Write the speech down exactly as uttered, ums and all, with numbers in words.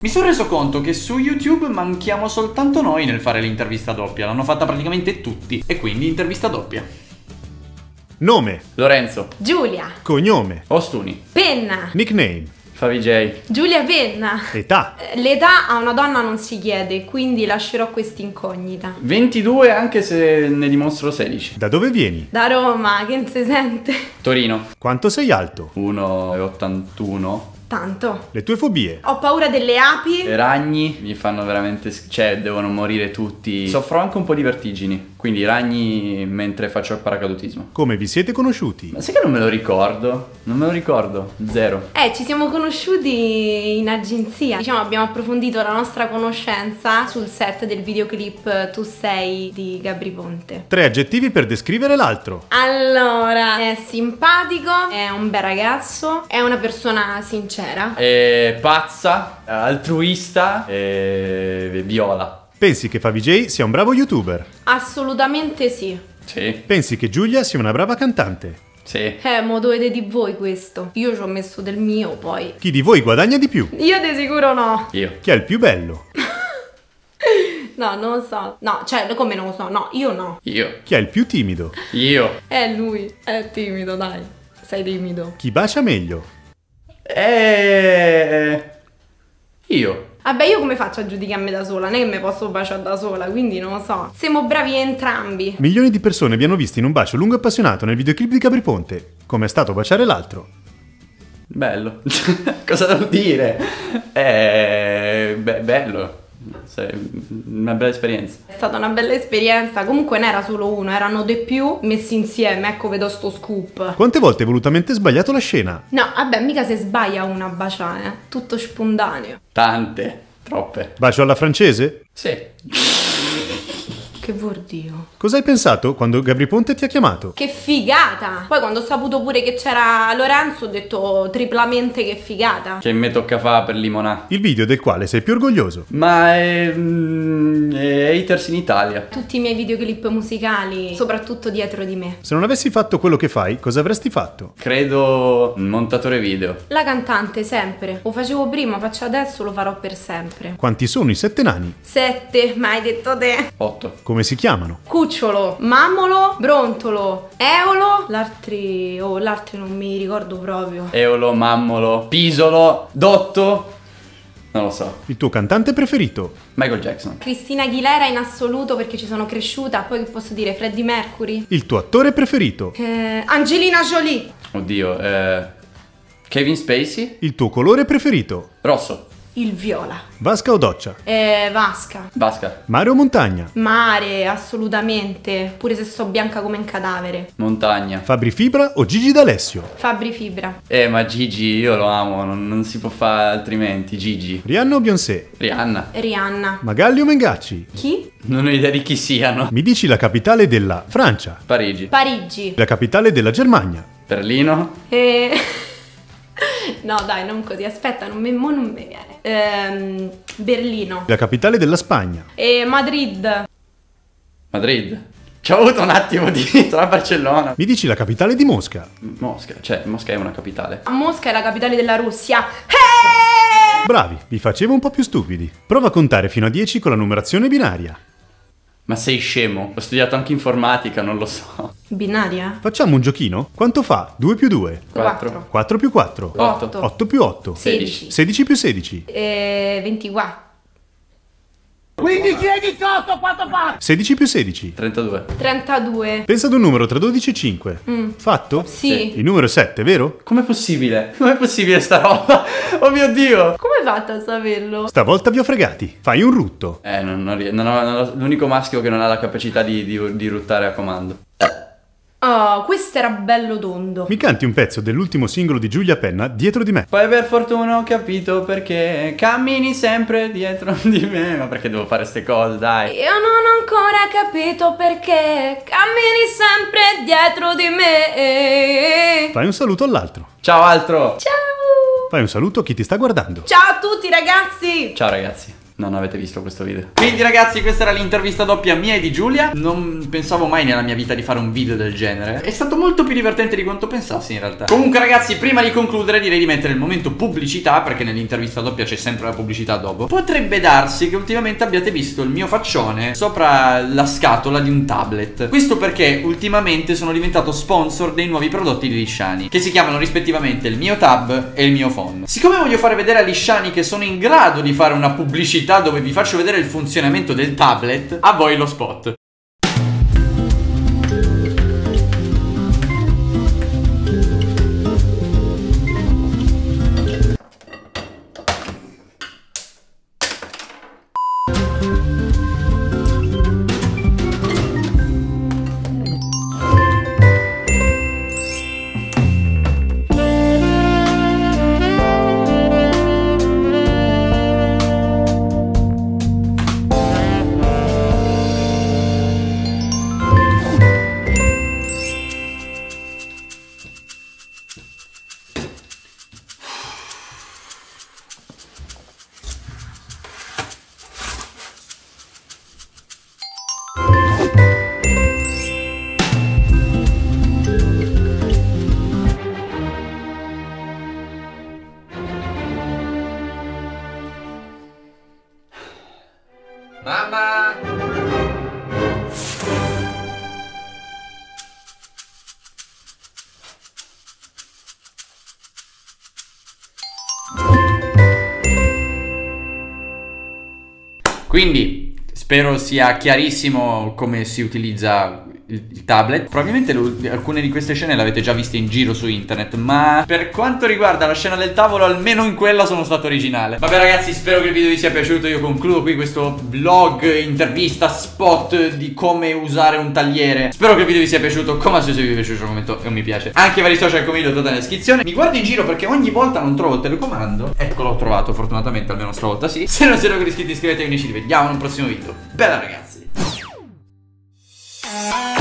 Mi sono reso conto che su YouTube manchiamo soltanto noi nel fare l'intervista doppia. L'hanno fatta praticamente tutti. E quindi intervista doppia. Nome. Lorenzo. Giulia. Cognome. Ostuni. Penna. Nickname. Favij. Giulia Penna. Età. L'età a una donna non si chiede, quindi lascerò questa incognita. ventidue anche se ne dimostro sedici. Da dove vieni? Da Roma, che non si sente? Torino. Quanto sei alto? uno virgola ottantuno. Tanto. Le tue fobie. Ho paura delle api. I ragni mi fanno veramente... Cioè, devono morire tutti. Soffro anche un po' di vertigini. Quindi i ragni mentre faccio il paracadutismo. Come vi siete conosciuti? Ma sai che non me lo ricordo? Non me lo ricordo. Zero. Eh, ci siamo conosciuti in agenzia. Diciamo, abbiamo approfondito la nostra conoscenza sul set del videoclip Tu sei di Gabry Ponte. Tre aggettivi per descrivere l'altro. Allora, è simpatico, è un bel ragazzo, è una persona sincera. È pazza, altruista e viola. Pensi che Favij sia un bravo youtuber? Assolutamente sì. Sì. Pensi che Giulia sia una brava cantante? Sì. Eh, mo dovete di voi questo. Io ci ho messo del mio, poi. Chi di voi guadagna di più? Io di sicuro no. Io. Chi è il più bello? No, non lo so. No, cioè, come non lo so? No, io no. Io. Chi è il più timido? Io. È lui. È timido, dai. Sei timido. Chi bacia meglio? Eh... Io. Vabbè, io come faccio a giudicarmi da sola? Non è che mi posso baciare da sola, quindi non lo so. Siamo bravi entrambi. Milioni di persone vi hanno visti in un bacio lungo e appassionato nel videoclip di Gabry Ponte. Come è stato baciare l'altro? Bello. Cosa devo dire? Eh... Be bello. Sì, una bella esperienza. È stata una bella esperienza. Comunque non era solo uno, erano di più messi insieme. Ecco, vedo sto scoop. Quante volte hai volutamente sbagliato la scena? No, vabbè, mica se sbaglia una a baciare, eh. Tutto spontaneo. Tante. Troppe. Bacio alla francese? Sì. Che vuol dire? Cosa hai pensato quando Gabry Ponte ti ha chiamato? Che figata! Poi quando ho saputo pure che c'era Lorenzo ho detto triplamente che figata. Che me tocca fa per limonà. Il video del quale sei più orgoglioso? Ma è... mm, è haters in Italia. Tutti i miei videoclip musicali, soprattutto dietro di me. Se non avessi fatto quello che fai, cosa avresti fatto? Credo un montatore video. La cantante, sempre. Lo facevo prima, faccio adesso, lo farò per sempre. Quanti sono i sette nani? Sette, ma hai detto te. Otto. Come si chiamano? Cucciolo, Mammolo, Brontolo, Eolo, l'altri... oh, l'altri non mi ricordo proprio. Eolo, Mammolo, Pisolo, Dotto. Non lo so. Il tuo cantante preferito? Michael Jackson. Cristina Aguilera in assoluto perché ci sono cresciuta. Poi che posso dire? Freddie Mercury. Il tuo attore preferito? Eh, Angelina Jolie. Oddio, eh... Kevin Spacey. Il tuo colore preferito? Rosso. Il viola. Vasca o doccia? Eh, Vasca. Vasca. Mare o montagna? Mare, assolutamente. Pure se sto bianca come un cadavere. Montagna. Fabri Fibra o Gigi D'Alessio? Fabri Fibra. Eh, ma Gigi, io lo amo, non, non si può fare altrimenti. Gigi. Rihanna o Beyoncé? Rihanna. Rihanna. Magalli o Mengacci? Chi? Non ho idea di chi siano. Mi dici la capitale della Francia? Parigi. Parigi. La capitale della Germania? Berlino. Eh... no dai, non così, aspetta, non mi, mo non mi viene. Ehm, Berlino. La capitale della Spagna? E Madrid. Madrid. Ci ho avuto un attimo di... sono a Barcellona. Mi dici la capitale di Mosca? Mosca, cioè Mosca è una capitale. Mosca è la capitale della Russia. Eh! Bravi, vi facevo un po' più stupidi. Prova a contare fino a dieci con la numerazione binaria. Ma sei scemo? Ho studiato anche informatica, non lo so. Binaria? Facciamo un giochino? Quanto fa due più due? Quattro. quattro più quattro? Otto. otto più otto? sedici. sedici più sedici? E ventiquattro. quindici e diciotto, quanto fa? sedici più sedici? trentadue. trentadue. Pensa ad un numero tra dodici e cinque. Mm. Fatto? Sì. Il numero è sette, vero? Com'è possibile? Com'è possibile sta roba? Oh mio Dio! Come hai fatto a saperlo? Stavolta vi ho fregati. Fai un rutto. Eh, non, non, rie- non ho, non ho- l'unico maschio che non ha la capacità di, di, di ruttare a comando. Oh, questo era bello tondo. Mi canti un pezzo dell'ultimo singolo di Giulia Penna dietro di me. Poi per fortuna ho capito perché cammini sempre dietro di me. Ma perché devo fare ste cose, dai? Io non ho ancora capito perché cammini sempre dietro di me. Fai un saluto all'altro. Ciao altro! Ciao. Fai un saluto a chi ti sta guardando. Ciao a tutti ragazzi. Ciao ragazzi. non avete visto questo video. Quindi ragazzi, questa era l'intervista doppia mia e di Giulia. Non pensavo mai nella mia vita di fare un video del genere. È stato molto più divertente di quanto pensassi in realtà. Comunque ragazzi, prima di concludere direi di mettere il momento pubblicità, perché nell'intervista doppia c'è sempre la pubblicità dopo. Potrebbe darsi che ultimamente abbiate visto il mio faccione sopra la scatola di un tablet. Questo perché ultimamente sono diventato sponsor dei nuovi prodotti di Lishani, che si chiamano rispettivamente il mio Tab e il mio Phone. Siccome voglio fare vedere a Lishani che sono in grado di fare una pubblicità dove vi faccio vedere il funzionamento del tablet, a voi lo spot. Mamma! Quindi spero sia chiarissimo come si utilizza il, il tablet. Probabilmente lo, alcune di queste scene le avete già viste in giro su internet, ma per quanto riguarda la scena del tavolo, almeno in quella sono stato originale. Vabbè ragazzi, spero che il video vi sia piaciuto. Io concludo qui questo vlog, intervista, spot di come usare un tagliere. Spero che il video vi sia piaciuto. Come al solito, se vi è piaciuto, commento e un mi piace. Anche i vari social come video trovate nella descrizione. Mi guardo in giro perché ogni volta non trovo il telecomando. Ecco, l'ho trovato fortunatamente, almeno stavolta sì. Se non siete ancora iscritti, iscrivetevi e ci rivediamo in un prossimo video. Bella ragazzi.